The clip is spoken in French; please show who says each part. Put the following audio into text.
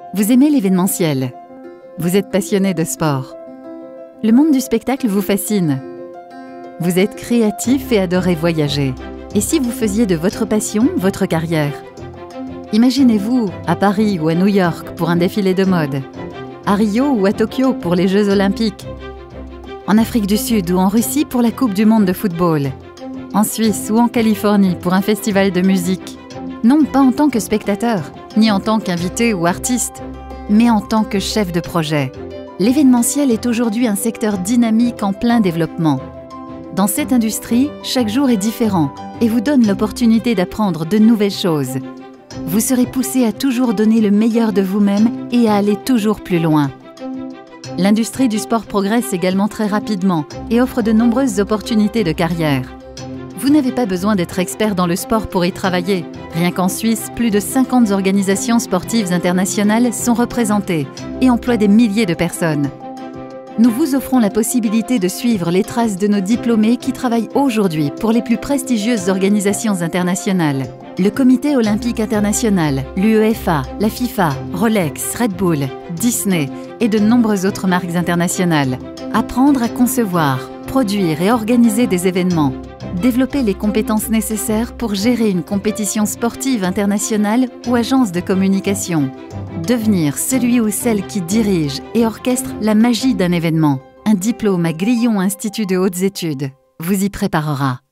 Speaker 1: Vous aimez l'événementiel. Vous êtes passionné de sport. Le monde du spectacle vous fascine. Vous êtes créatif et adorez voyager. Et si vous faisiez de votre passion votre carrière? Imaginez-vous à Paris ou à New York pour un défilé de mode, à Rio ou à Tokyo pour les Jeux Olympiques, en Afrique du Sud ou en Russie pour la Coupe du Monde de football, en Suisse ou en Californie pour un festival de musique. Non, pas en tant que spectateur, ni en tant qu'invité ou artiste, mais en tant que chef de projet. L'événementiel est aujourd'hui un secteur dynamique en plein développement. Dans cette industrie, chaque jour est différent et vous donne l'opportunité d'apprendre de nouvelles choses. Vous serez poussé à toujours donner le meilleur de vous-même et à aller toujours plus loin. L'industrie du sport progresse également très rapidement et offre de nombreuses opportunités de carrière. Vous n'avez pas besoin d'être expert dans le sport pour y travailler. Rien qu'en Suisse, plus de 50 organisations sportives internationales sont représentées et emploient des milliers de personnes. Nous vous offrons la possibilité de suivre les traces de nos diplômés qui travaillent aujourd'hui pour les plus prestigieuses organisations internationales. Le Comité olympique international, l'UEFA, la FIFA, Rolex, Red Bull, Disney et de nombreuses autres marques internationales. Apprendre à concevoir, produire et organiser des événements. Développer les compétences nécessaires pour gérer une compétition sportive internationale ou agence de communication. Devenir celui ou celle qui dirige et orchestre la magie d'un événement. Un diplôme à Grillon Institut de hautes études vous y préparera.